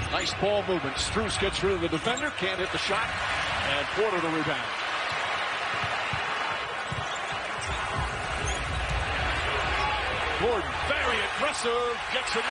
Nice ball movement. Strus gets rid of the defender, can't hit the shot, and Porter the rebound. Gordon, very aggressive, gets it.